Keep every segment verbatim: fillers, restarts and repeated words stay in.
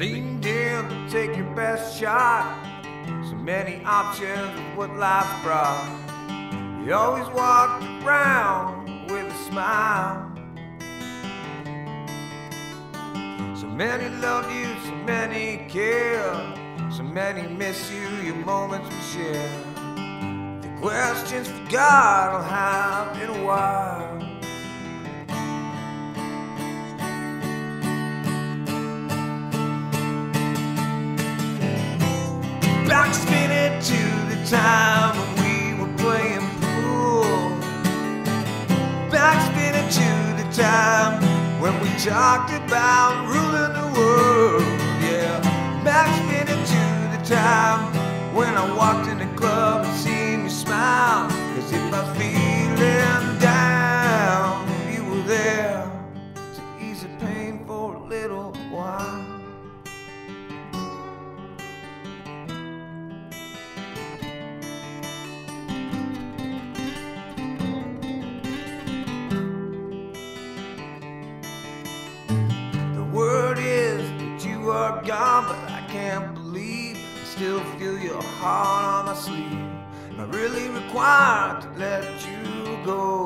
leaned in to take your best shot. So many options of what life brought. You always walked around with a smile. So many loved you, so many care, so many miss you, your moments we share. The questions for God I'll have in a while. Back spinning to the time when we were playing pool. Back spinning to the time when we talked about ruling the world. Yeah, back spinning to the time when I walked in the club and seen you smile. Cause if I was feeling down, you were there to ease the pain for a little while. Word is that you are gone, but I can't believe I still feel your heart on my sleeve. Am I really required to let you go?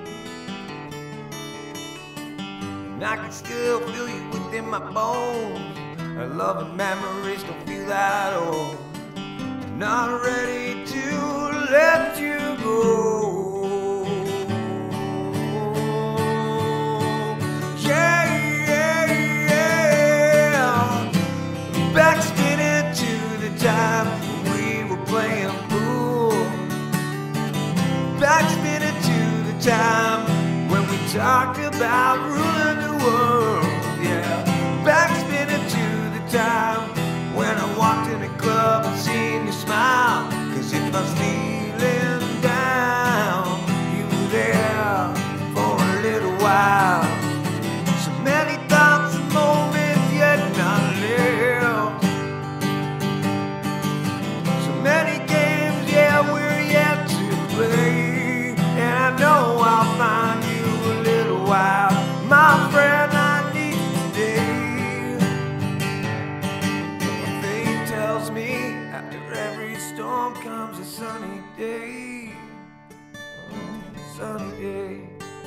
And I can still feel you within my bones. Our love and memories don't feel that old. I'm not ready to let you go. Back spinning to the time when we were playing pool. Back spinning to the time when we talked about ruling the world. Yeah, back spinning to the time when I walked in the club and seen you smile. Cause if I was feeling down, you were there for a little while. So many thoughts and moments yet not lived. Many games, yeah, we're yet to play. And I know I'll find you a little while. My friend, I need you today. But my faith tells me after every storm comes a sunny day. Oh, sunny day.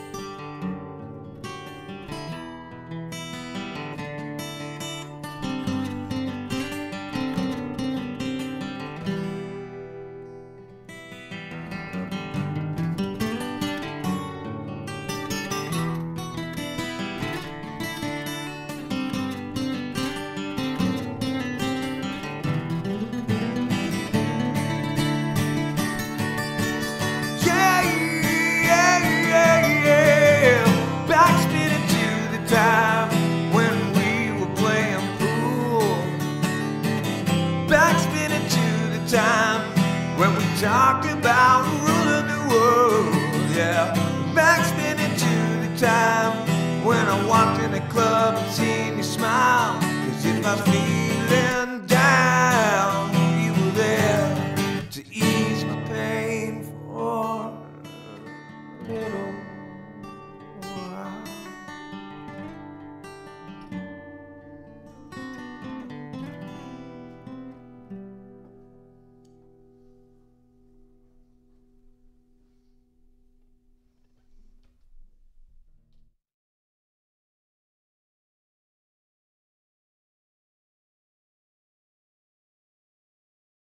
Time when we were playing pool. Back spinning to the time when we talked about ruling the world. Yeah, back spinning to the time when I walked in the club and seen you smile. Cause if I feel